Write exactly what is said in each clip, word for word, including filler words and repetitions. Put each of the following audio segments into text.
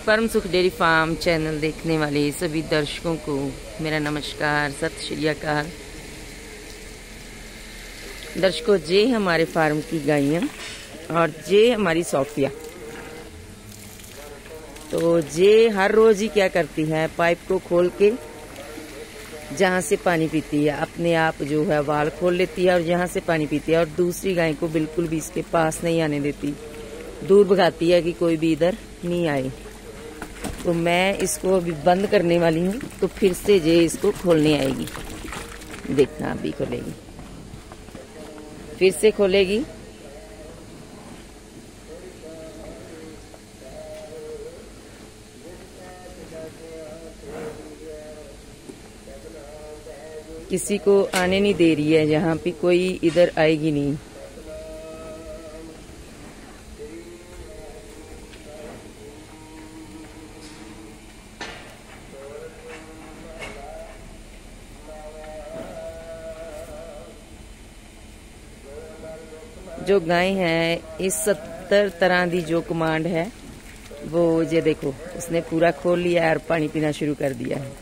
परम सुख dairy farm channel देखने वाले सभी दर्शकों को मेरा नमस्कार, सत श्री अकाल। दर्शकों, जे हमारे फार्म की गायें और जे हमारी सोफिया। तो जे हर रोज ही क्या करती है, पाइप को खोल के जहाँ से पानी पीती है अपने आप जो है वाल खोल लेती है और यहाँ से पानी पीती है, और दूसरी गाय को बिल्कुल भी इसके पास नहीं आने देती, दूर भगाती है कि कोई भी इधर नहीं आए। तो मैं इसको अभी बंद करने वाली हूँ, तो फिर से जे इसको खोलने आएगी। देखना, अभी खोलेगी, फिर से खोलेगी। किसी को आने नहीं दे रही है, यहाँ पे कोई इधर आएगी नहीं। जो गाय है, इस सत्तर तरह की जो कमांड है वो ये देखो, उसने पूरा खोल लिया और पानी पीना शुरू कर दिया है।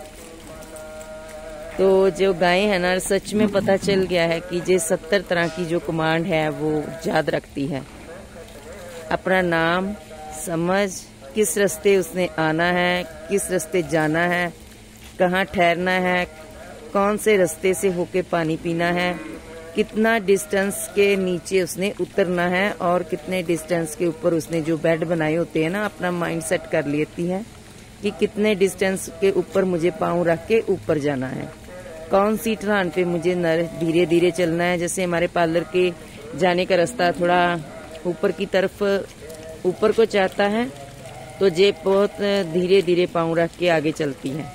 तो जो गाय है ना, सच में पता चल गया है कि ये सत्तर तरह की जो कमांड है वो याद रखती है। अपना नाम, समझ, किस रास्ते उसने आना है, किस रास्ते जाना है, कहाँ ठहरना है, कौन से रास्ते से होके पानी पीना है, कितना डिस्टेंस के नीचे उसने उतरना है और कितने डिस्टेंस के ऊपर उसने जो बेड बनाए होते हैं ना, अपना माइंड सेट कर लेती है कि कितने डिस्टेंस के ऊपर मुझे पाँव रख के ऊपर जाना है, कौन सी ढलान पे मुझे धीरे धीरे चलना है। जैसे हमारे पार्लर के जाने का रास्ता थोड़ा ऊपर की तरफ ऊपर को चाहता है, तो जे बहुत धीरे धीरे पाँव रख के आगे चलती है,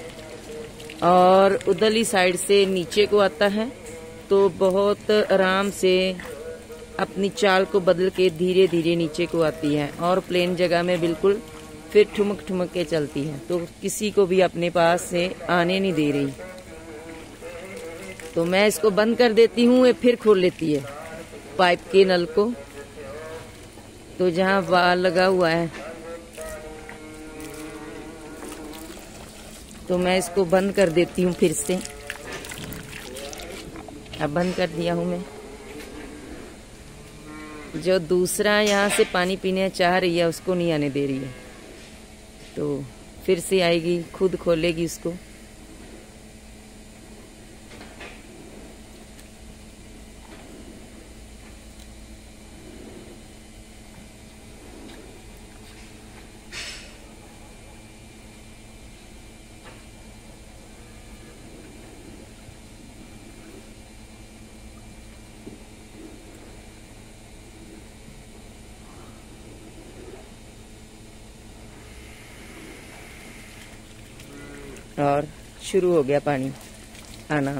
और उधरली साइड से नीचे को आता है तो बहुत आराम से अपनी चाल को बदल के धीरे धीरे नीचे को आती है, और प्लेन जगह में बिल्कुल फिर ठुमक ठुमक के चलती है। तो किसी को भी अपने पास से आने नहीं दे रही। तो मैं इसको बंद कर देती हूँ, ये फिर खोल लेती है पाइप के नल को। तो जहाँ वाल लगा हुआ है, तो मैं इसको बंद कर देती हूँ फिर से। अब बंद कर दिया हूँ मैं। जो दूसरा यहाँ से पानी पीने चाह रही है उसको नहीं आने दे रही है, तो फिर से आएगी, खुद खोलेगी इसको। और शुरू हो गया पानी आना।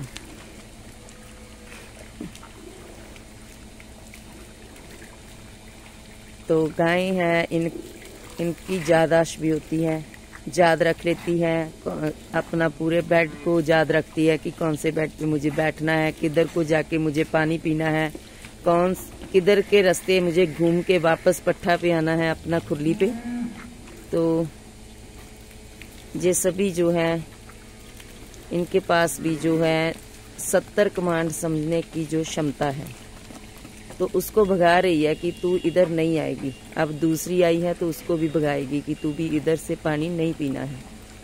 तो गाय है, इन इनकी याददाश्त भी होती है, याद रख लेती है अपना पूरे बेड को, याद रखती है कि कौन से बेड पे मुझे बैठना है, किधर को जाके मुझे पानी पीना है, कौन किधर के रास्ते मुझे घूम के वापस पट्ठा पे आना है अपना खुरली पे। तो ये सभी जो है, इनके पास भी जो है सत्तर कमांड समझने की जो क्षमता है, तो उसको भगा रही है कि तू इधर नहीं आएगी। अब दूसरी आई है तो उसको भी भगाएगी कि तू भी इधर से पानी नहीं पीना है।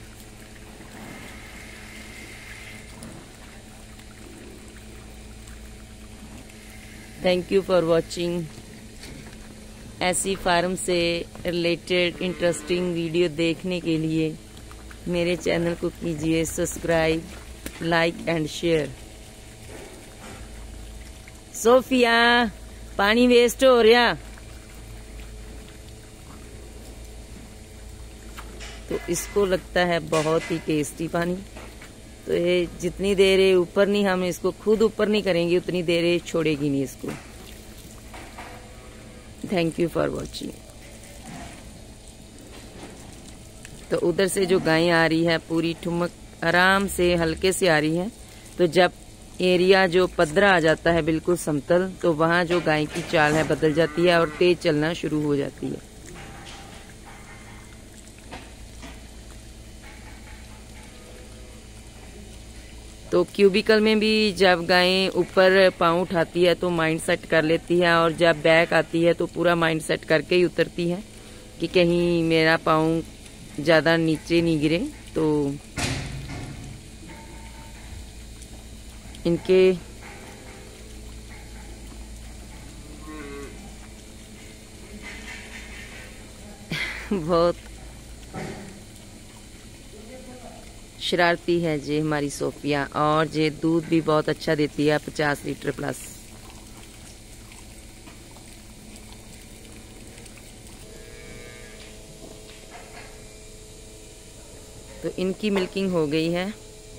Thank you for watching. ऐसी फार्म से रिलेटेड इंटरेस्टिंग वीडियो देखने के लिए मेरे चैनल को कीजिए subscribe, like and share. Sophia, पानी वेस्ट हो रहा, तो इसको लगता है बहुत ही टेस्टी पानी। तो ये जितनी देर ये ऊपर नहीं, हम इसको खुद ऊपर नहीं करेंगे उतनी देर ये छोड़ेगी नहीं इसको। Thank you for watching. तो उधर से जो गाय आ रही है पूरी ठुमक आराम से हल्के से आ रही है। तो जब एरिया जो पद्धरा आ जाता है बिल्कुल समतल, तो वहाँ जो गाय की चाल है बदल जाती है और तेज चलना शुरू हो जाती है। तो क्यूबिकल में भी जब गाय ऊपर पाँव उठाती है तो माइंड सेट कर लेती है, और जब बैक आती है तो पूरा माइंड सेट करके ही उतरती है कि कहीं मेरा पाँव ज़्यादा नीचे नहीं गिरे। तो इनके बहुत शरारती है जी हमारी सोफिया, और जे दूध भी बहुत अच्छा देती है, पचास लीटर प्लस। तो इनकी मिल्किंग हो गई है।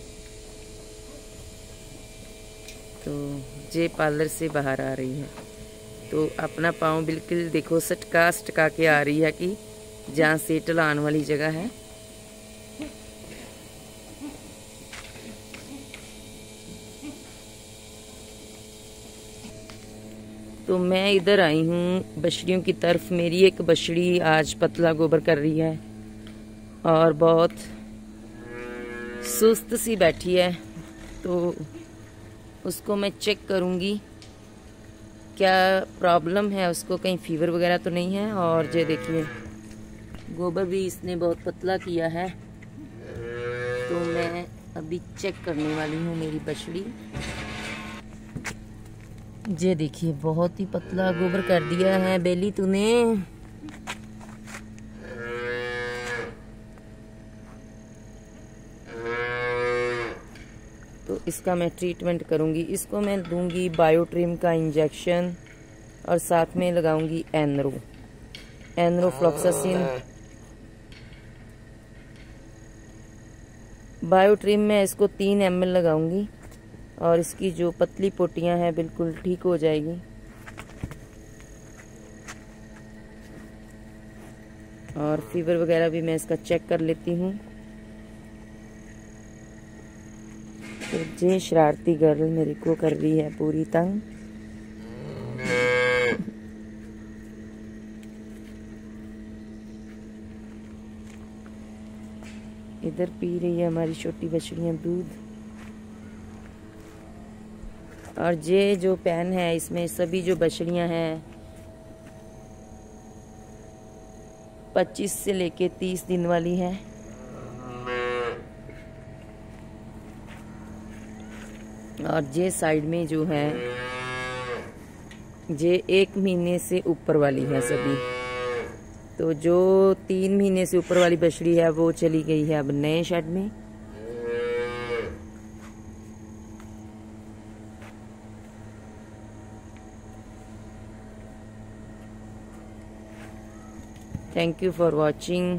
तो जे पार्लर से बाहर आ रही है, तो अपना पाँव बिल्कुल देखो सटका सटका के आ रही है कि जहाँ से टलान वाली जगह है। तो मैं इधर आई हूँ बछड़ियों की तरफ। मेरी एक बछड़ी आज पतला गोबर कर रही है और बहुत सुस्त सी बैठी है, तो उसको मैं चेक करूँगी क्या प्रॉब्लम है उसको, कहीं फीवर वगैरह तो नहीं है। और ये देखिए गोबर भी इसने बहुत पतला किया है, तो मैं अभी चेक करने वाली हूँ मेरी बछड़ी। ये देखिए बहुत ही पतला गोबर कर दिया है बेली तूने। तो इसका मैं ट्रीटमेंट करूंगी। इसको मैं दूंगी बायोट्रिम का इंजेक्शन और साथ में लगाऊंगी एनरो एनरोफ्लॉक्सासिन। बायोट्रिम में इसको तीन एम एल लगाऊंगी और इसकी जो पतली पोटियां हैं बिल्कुल ठीक हो जाएगी। और फीवर वगैरह भी मैं इसका चेक कर लेती हूँ। तो ये शरारती गर्ल मेरे को कर रही है पूरी तंग। इधर पी रही है हमारी छोटी बछड़ियाँ दूध। और ये जो पैन है इसमें सभी जो बछड़ियाँ हैं पच्चीस से लेके तीस दिन वाली हैं। और ये साइड में जो है ये एक महीने से ऊपर वाली है सभी। तो जो तीन महीने से ऊपर वाली बछड़ी है वो चली गई है अब नए शेड में। Thank you for watching.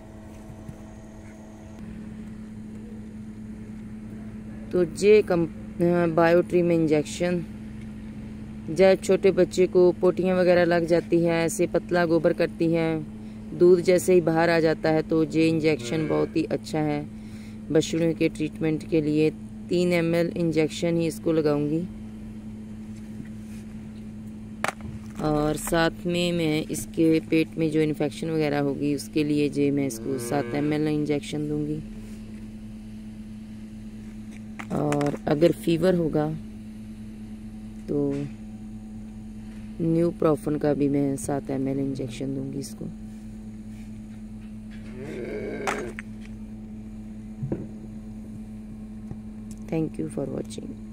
तो ये कम बायोट्रिम इंजेक्शन जब छोटे बच्चे को पोटियां वगैरह लग जाती हैं, ऐसे पतला गोबर करती हैं, दूध जैसे ही बाहर आ जाता है, तो ये इंजेक्शन बहुत ही अच्छा है बछड़ियों के ट्रीटमेंट के लिए। तीन एम एल इंजेक्शन ही इसको लगाऊंगी और साथ में मैं इसके पेट में जो इन्फेक्शन वगैरह होगी उसके लिए जे मैं इसको सात एम एल इंजेक्शन दूंगी। और अगर फीवर होगा तो न्यू प्रोफन का भी मैं सात एम एल इंजेक्शन दूंगी इसको। Thank you for watching.